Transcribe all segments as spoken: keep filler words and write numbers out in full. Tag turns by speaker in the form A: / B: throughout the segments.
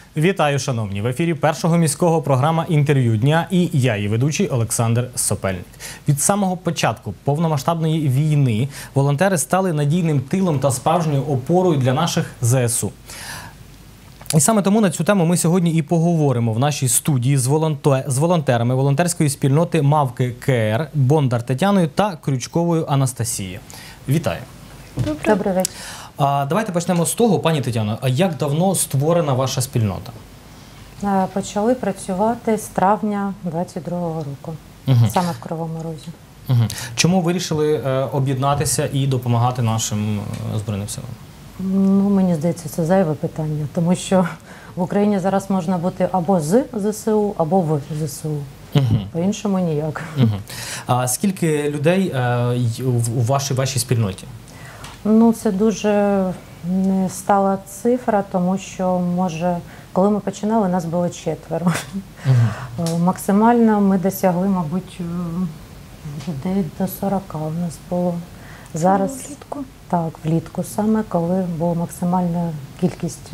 A: Вітаю, шановні! В ефірі Першого міського програма «Інтерв'ю дня» і я, її ведучий Олександр Сопельник. Від самого початку повномасштабної війни волонтери стали надійним тилом та справжньою опорою для наших зе ес у. І саме тому на цю тему ми сьогодні і поговоримо в нашій студії з, волонтер... з волонтерами волонтерської спільноти «Мавки КР» Бондар Тетяною та Крючковою Анастасією. Вітаю!
B: Добрий вечір.
A: А, давайте почнемо з того, пані Тетяно, а як давно створена ваша спільнота?
B: Почали працювати з травня двадцять другого року, угу. саме в Кривому Розі.
A: Угу. Чому вирішили е, об'єднатися і допомагати нашим е, Збройним силам?
B: Ну, мені здається, це зайве питання, тому що в Україні зараз можна бути або з зе ес у, або в зе ес у. Угу. По-іншому ніяк.
A: Угу. А скільки людей е, у вашій, вашій спільноті?
B: Ну, це дуже не стала цифра, тому що, може, коли ми починали, нас було четверо. Угу. Максимально ми досягли, мабуть, людей до сорока у нас було. Зараз,
C: влітку?
B: Так, влітку саме, коли була максимальна кількість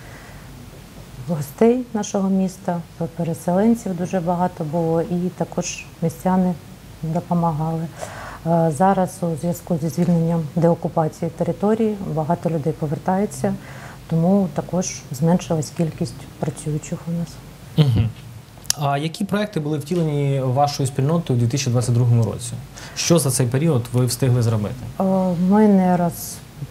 B: гостей нашого міста, переселенців дуже багато було, і також містяни допомагали. Зараз у зв'язку зі звільненням деокупації території багато людей повертається, тому також зменшилась кількість працюючих у нас.
A: Угу. А які проекти були втілені вашою спільнотою у дві тисячі двадцять другому році? Що за цей період ви встигли зробити?
B: Ми не, роз...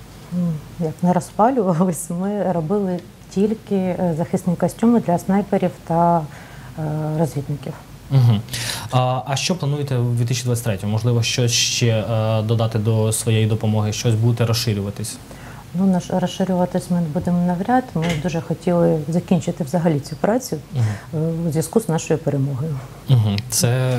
B: Як не розпалювалися, ми робили тільки захисні костюми для снайперів та розвідників.
A: Угу. А, а що плануєте у дві тисячі двадцять третьому? Можливо, щось ще е, додати до своєї допомоги, щось будете розширюватись?
B: Ну, наш, розширюватись ми будемо навряд. Ми дуже хотіли закінчити взагалі цю працю угу. у зв'язку з нашою перемогою.
A: Угу. Це...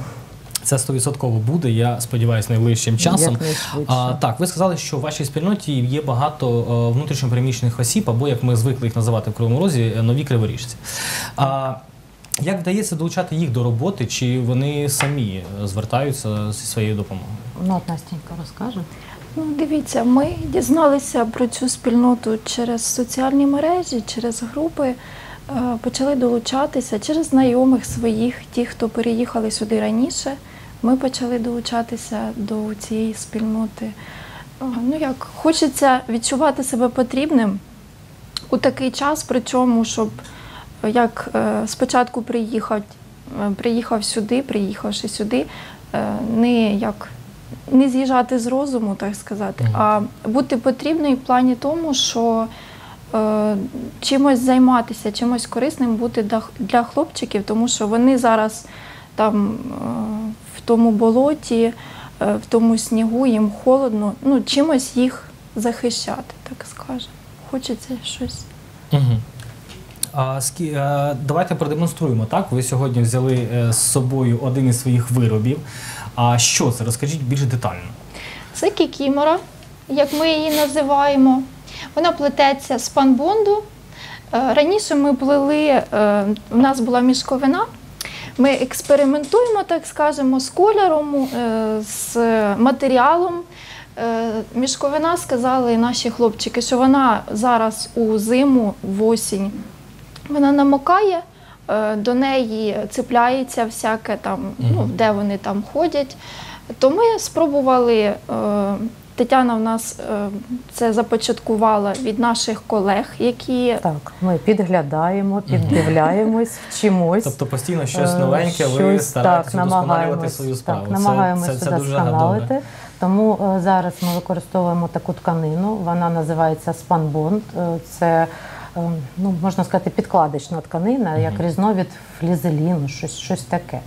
A: Це сто відсотків буде, я сподіваюся, найближчим часом. А, так, ви сказали, що в вашій спільноті є багато внутрішньопереміщених осіб, або, як ми звикли їх називати в Кривому Розі, нові криворіжці. А, як вдається долучати їх до роботи, чи вони самі звертаються зі своєю допомогою?
B: Ну, от Настенька розкаже.
C: Ну, дивіться, ми дізналися про цю спільноту через соціальні мережі, через групи, почали долучатися через знайомих своїх, ті, хто переїхали сюди раніше. Ми почали долучатися до цієї спільноти. Ну, як, хочеться відчувати себе потрібним у такий час, причому, щоб як спочатку приїхав, приїхав сюди, приїхавши сюди, не як не з'їжджати з розуму, так сказати, а бути потрібним в плані тому, що е, чимось займатися, чимось корисним бути для хлопчиків, тому що вони зараз там е, в тому болоті, е, в тому снігу, їм холодно, ну, чимось їх захищати, так скажемо. Хочеться щось.
A: Угу. А, давайте продемонструємо, так? Ви сьогодні взяли з собою один із своїх виробів. А що це? Розкажіть більш детально.
D: Це кікімора, як ми її називаємо. Вона плететься з панбонду. Раніше ми плели, у нас була мішковина. Ми експериментуємо, так скажемо, з кольором, з матеріалом. Мішковина, сказали наші хлопчики, що вона зараз у зиму, в осінь, вона намокає, до неї цепляється всяке там, ну, де вони там ходять. То ми спробували, Тетяна в нас це започаткувала від наших колег, які...
B: Так, ми підглядаємо, піддивляємось, вчимось.
A: Тобто постійно щось новеньке, ви стараєтеся удосконалювати свою справу.
B: Так, намагаємося це вдосконалити. Тому зараз ми використовуємо таку тканину, вона називається спанбонд. Це, ну, можна сказати, підкладочна тканина, як різновид флізеліну, щось, щось таке.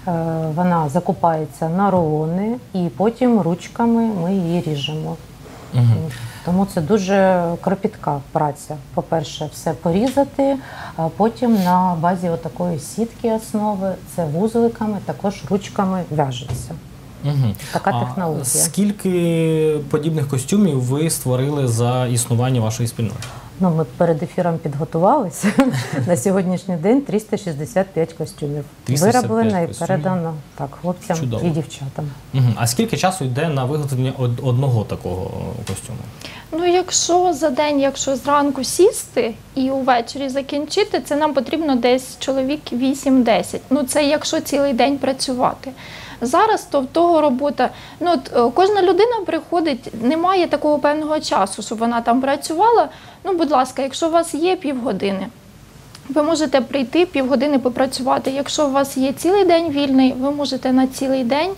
B: Вона закупається на рулони і потім ручками ми її ріжемо. Угу. Тому це дуже кропітка праця. По-перше, все порізати, а потім на базі отакої сітки основи, це вузликами, також ручками в'яжеться.
A: Угу.
B: Така технологія.
A: А скільки подібних костюмів ви створили за існування вашої спільноти?
B: Ну, ми перед ефіром підготувалися. На сьогоднішній день триста шістдесят п'ять костюмів. Вироблено і передано так, хлопцям
A: Чудово.
B: І дівчатам.
A: Угу. А скільки часу йде на виготовлення одного такого костюму?
D: Ну, якщо за день, якщо зранку сісти і увечері закінчити, це нам потрібно десь чоловік вісім-десять. Ну, це якщо цілий день працювати. Зараз то в того робота, ну, от, кожна людина приходить, немає такого певного часу, щоб вона там працювала. Ну, будь ласка, якщо у вас є півгодини, ви можете прийти півгодини попрацювати. Якщо у вас є цілий день вільний, ви можете на цілий день.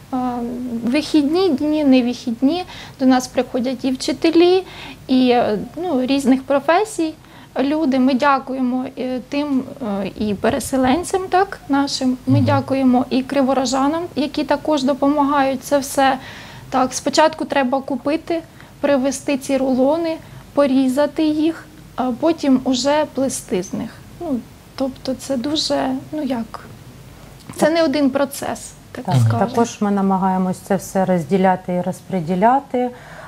D: Вихідні дні, не вихідні. До нас приходять і вчителі, і ну, різних професій люди. Ми дякуємо тим і переселенцям так, нашим. Ми mm-hmm. дякуємо і криворожанам, які також допомагають. Це все. Так, спочатку треба купити, привезти ці рулони, порізати їх, а потім уже плести з них. Ну, тобто це дуже, ну як, це не один процес. Так,
B: так, також ми намагаємось це все розділяти і розподіляти.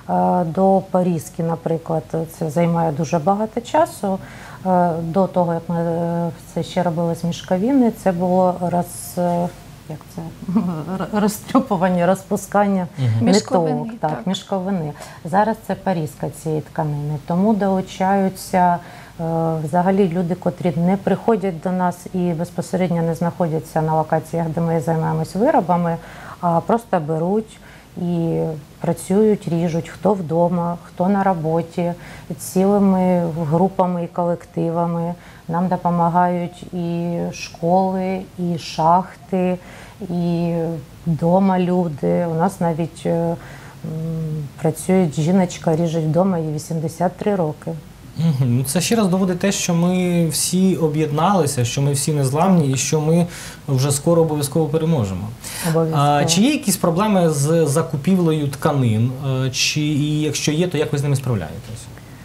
B: До порізки, наприклад, це займає дуже багато часу. До того, як ми це ще робили з мішковини, це було роз, як це? розтрьопування, розпускання
D: угу.
B: ниток, так, так. мішковини. Зараз це порізка цієї тканини, тому долучаються взагалі люди, котрі не приходять до нас і безпосередньо не знаходяться на локаціях, де ми займаємось виробами, а просто беруть і працюють, ріжуть, хто вдома, хто на роботі, цілими групами і колективами. Нам допомагають і школи, і шахти, і вдома люди. У нас навіть м, працює жіночка, ріже вдома, їй вісімдесят три роки.
A: Угу. Це ще раз доводить те, що ми всі об'єдналися, що ми всі незламні і що ми вже скоро обов'язково переможемо.
B: Обов'язково.
A: А, чи є якісь проблеми з закупівлею тканин? Чи, і якщо є, то як ви з ними справляєтесь?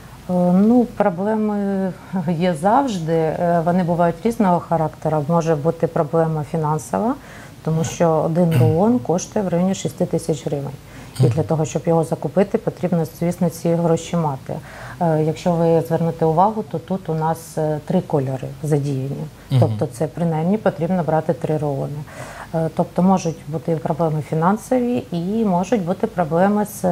B: Ну, проблеми є завжди. Вони бувають різного характеру. Може бути проблема фінансова, тому що один рулон коштує в районі шість тисяч гривень. І для того, щоб його закупити, потрібно, звісно, ці гроші мати. Якщо ви звернете увагу, то тут у нас три кольори задіяні. Угу. Тобто це принаймні потрібно брати три рулони. Тобто можуть бути проблеми фінансові і можуть бути проблеми з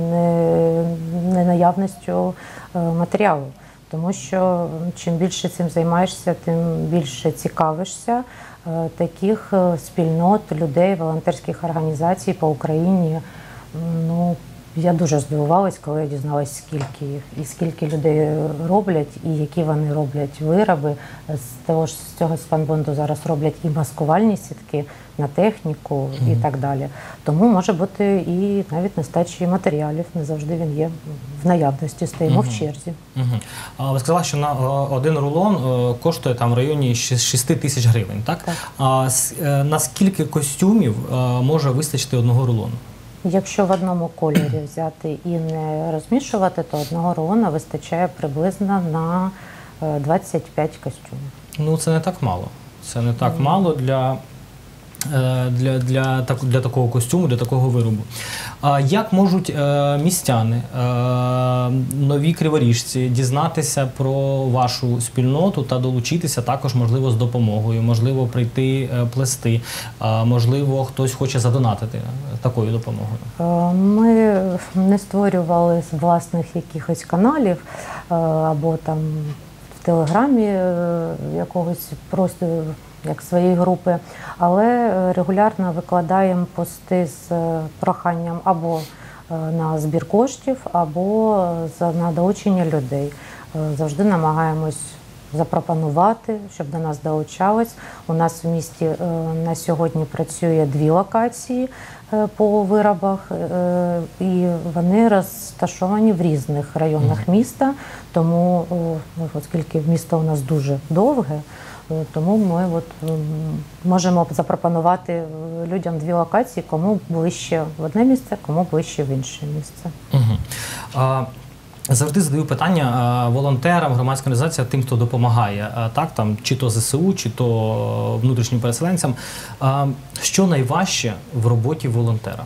B: ненаявністю матеріалу. Тому що чим більше цим займаєшся, тим більше цікавишся. Таких спільнот, людей, волонтерських організацій по Україні. Ну, я дуже здивувалась, коли я дізналась, скільки їх, і скільки людей роблять, і які вони роблять вироби. З того ж, з цього спанбонду зараз роблять і маскувальні сітки на техніку mm-hmm. і так далі. Тому може бути і навіть нестачі матеріалів, не завжди він є в наявності, стоїмо mm-hmm. в черзі.
A: Mm-hmm. А ви сказали, що на один рулон коштує там в районі шість тисяч гривень, так?
B: Так.
A: А на скільки костюмів може вистачити одного рулону?
B: Якщо в одному кольорі взяти і не розмішувати, то одного рулона вистачає приблизно на двадцять п'ять костюмів.
A: Ну, це не так мало. Це не так mm. мало для, для, для, для такого костюму, для такого виробу. А як можуть містяни, нові криворіжці дізнатися про вашу спільноту та долучитися також, можливо, з допомогою, можливо, прийти плести, можливо, хтось хоче задонатити такою допомогою?
B: Ми не створювали власних якихось каналів або там в Телеграмі якогось просто як своєї групи, але регулярно викладаємо пости з проханням або на збір коштів, або на долучення людей. Завжди намагаємось запропонувати, щоб до нас долучались. У нас в місті на сьогодні працює дві локації по виробах, і вони розташовані в різних районах міста, тому, оскільки місто у нас дуже довге, тому ми от можемо запропонувати людям дві локації, кому ближче в одне місце, кому ближче в інше місце.
A: Угу. А, завжди задаю питання волонтерам, громадським організаціям, тим, хто допомагає, так, там, чи то ЗСУ, чи то внутрішнім переселенцям. А, що найважче в роботі волонтера?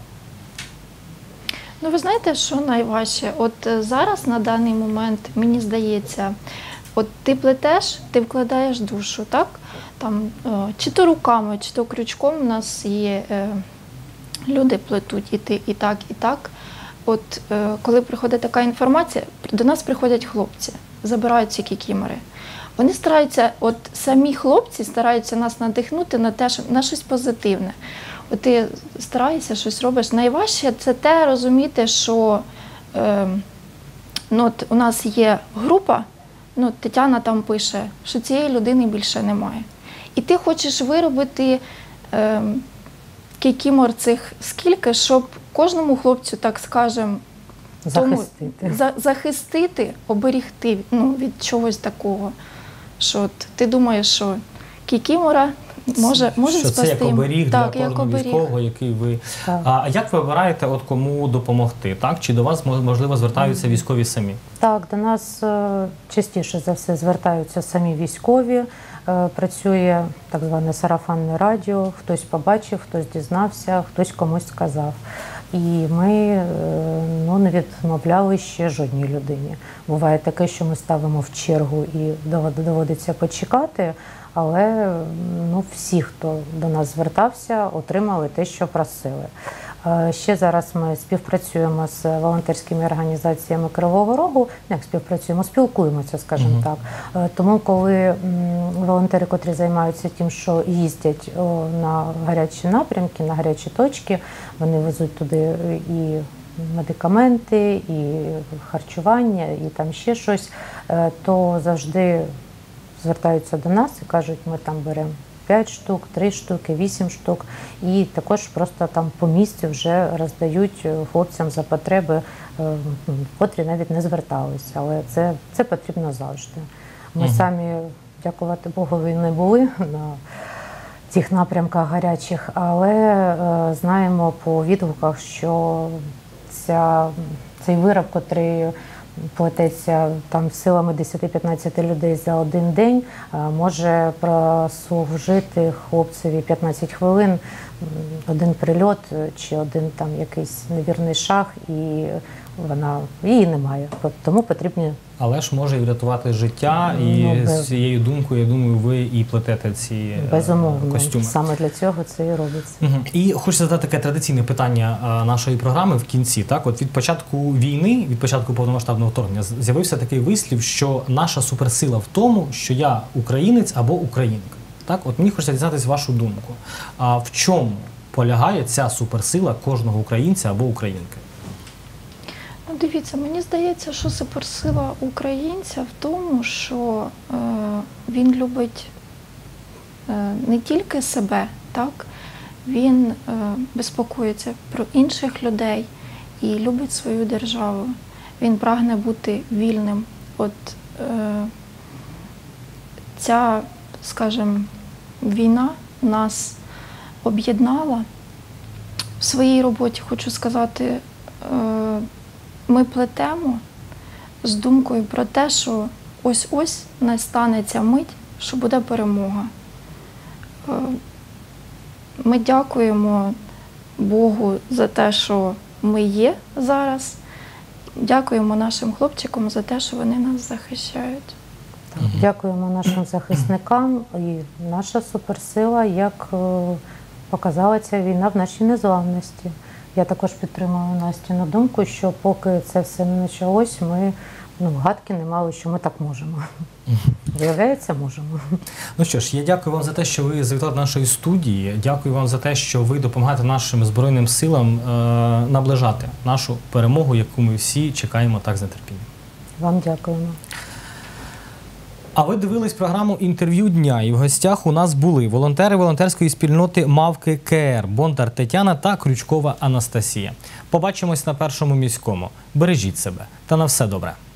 D: Ну, ви знаєте, що найважче? От зараз, на даний момент, мені здається, от ти плетеш, ти вкладаєш душу, так? Там, чи то руками, чи то крючком у нас є е, люди плетуть і, ти, і так, і так.
C: от е, коли приходить така інформація, до нас приходять хлопці, забирають ці кікімори. Вони стараються, от самі хлопці стараються нас надихнути на те, що на щось позитивне. От ти стараєшся, щось робиш. Найважче це те розуміти, що е, ну, от у нас є група, ну, Тетяна там пише, що цієї людини більше немає. І ти хочеш виробити е, кікімор цих скільки, щоб кожному хлопцю, так скажемо,
B: захистити,
C: за, захистити, оберігти, ну, від чогось такого. Що от ти думаєш, що кікімора може, може
A: що
C: спасти.
A: Це як оберіг
C: так,
A: для
C: як
A: кожного
C: оберіг.
A: військового, який ви...
B: Так.
A: А як ви обираєте, от кому допомогти? Так? Чи до вас, можливо, звертаються військові самі?
B: Так, до нас е, частіше за все звертаються самі військові. Е, Працює так зване сарафанне радіо. Хтось побачив, хтось дізнався, хтось комусь сказав. І ми е, ну, не відмовляли ще жодній людині. Буває таке, що ми ставимо в чергу і доводиться почекати, але ну, всі, хто до нас звертався, отримали те, що просили. Ще зараз ми співпрацюємо з волонтерськими організаціями Кривого Рогу, як співпрацюємо, спілкуємося, скажімо mm-hmm. так. Тому коли волонтери, котрі займаються тим, що їздять на гарячі напрямки, на гарячі точки, вони везуть туди і медикаменти, і харчування, і там ще щось, то завжди звертаються до нас і кажуть, ми там беремо п'ять штук, три штуки, вісім штук. І також просто там по місцю вже роздають хлопцям за потреби, котрі навіть не зверталися. Але це, це потрібно завжди. Ми угу. самі, дякувати Богові, не були на цих напрямках гарячих, але е, знаємо по відгуках, що ця, цей вироб, котрий плететься там силами десять-п'ятнадцять людей за один день, може прослужити хлопцеві п'ятнадцять хвилин, один прильот чи один там якийсь невірний шаг, і вона її немає. Тому потрібні. Але
A: ж може і врятувати життя, і ну, без... з цією думкою, я думаю, ви і плетете ці
B: Безумовно.
A: Костюми.
B: Саме для цього це і робиться.
A: Угу. І хочу задати таке традиційне питання нашої програми в кінці. Так, от від початку війни, від початку повномасштабного вторгнення з'явився такий вислів, що наша суперсила в тому, що я українець або українка. Так, от мені хочеться дізнатися вашу думку. А в чому полягає ця суперсила кожного українця або українки?
C: Ну, дивіться, мені здається, що суперсила українця в тому, що е, він любить е, не тільки себе, так? Він е, безпокоїться про інших людей і любить свою державу. Він прагне бути вільним. От е, ця, скажімо, війна нас об'єднала. В своїй роботі, хочу сказати, е, ми плетемо з думкою про те, що ось-ось настане ця мить, що буде перемога. Ми дякуємо Богу за те, що ми є зараз. Дякуємо нашим хлопчикам за те, що вони нас захищають.
B: Так, дякуємо нашим захисникам. І наша суперсила, як показала ця війна, в нашій незламності. Я також підтримую Настіну думку, що поки це все не почалось, ми ну, гадки не мали, що ми так можемо. Виявляється, можемо.
A: Ну що ж, я дякую вам за те, що ви завітали до нашої студії. Дякую вам за те, що ви допомагаєте нашим Збройним силам е- наближати нашу перемогу, яку ми всі чекаємо так з нетерпінням.
B: Вам дякуємо.
A: А ви дивились програму «Інтерв'ю дня», і в гостях у нас були волонтери волонтерської спільноти «Мавки КР» Бондар Тетяна та Крючкова Анастасія. Побачимось на Першому міському. Бережіть себе та на все добре.